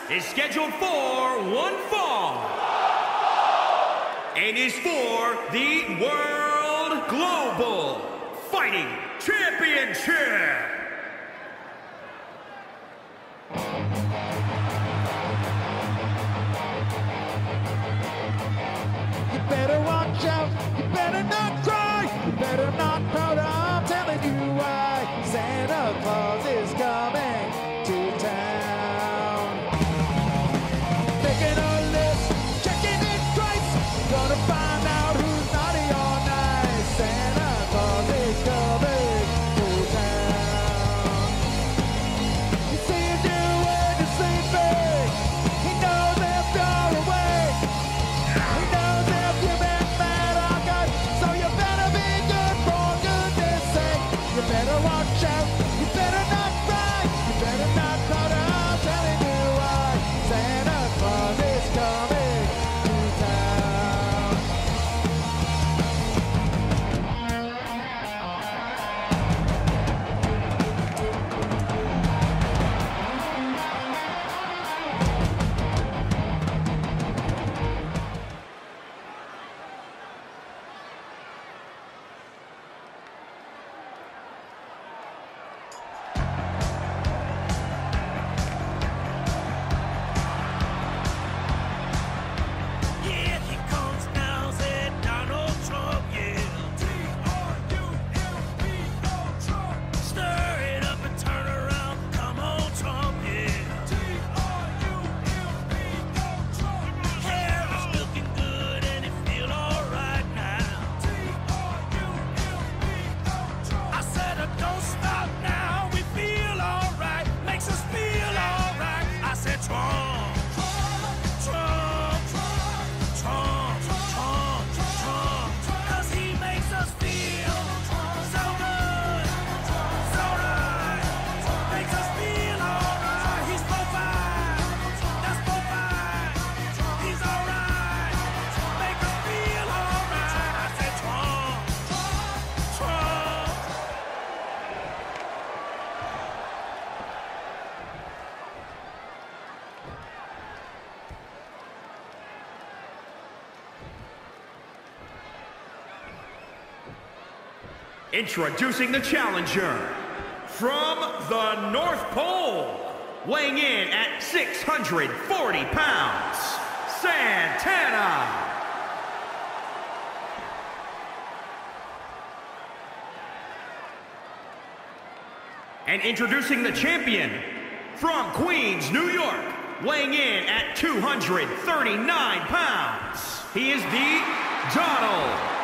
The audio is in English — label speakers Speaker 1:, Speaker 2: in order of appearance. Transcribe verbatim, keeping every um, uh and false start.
Speaker 1: is scheduled for one fall and is for the World Global Fighting Championship.
Speaker 2: You better watch out, you better not cry, you better not pout, I'm telling you why. Santa Claus is coming to town. Making a list, checking it twice, gonna find out who's naughty or nice. Santa Claus is coming to town. You see him doing the same thing, he knows if you're awake, he knows if you've been mad or good, so you better be good for goodness sake. You better watch out, you better not cry, you better not pout, I'm telling you why. Santa Claus is coming to town.
Speaker 3: Yeah, he comes now, said Donald Trump, yeah. T R U M P O, Trump. Stir it up and turn around, come on, Trump, yeah. T R U M P O, Trump. Hair is looking good and it feel alright now. T R U M P O, Trump. I said, uh, don't stop now, we feel alright, makes us feel alright. I said, Trump. Trump, Trump, Trump, Trump, 'cause he makes us feel so good, so right, makes us feel alright. He's so fine, that's so fine. He's alright, make us feel alright. I said Trump, Trump.
Speaker 1: Introducing the challenger from the North Pole, weighing in at six hundred forty pounds, Santana. And introducing the champion from Queens, New York, weighing in at two hundred thirty-nine pounds, he is the Donald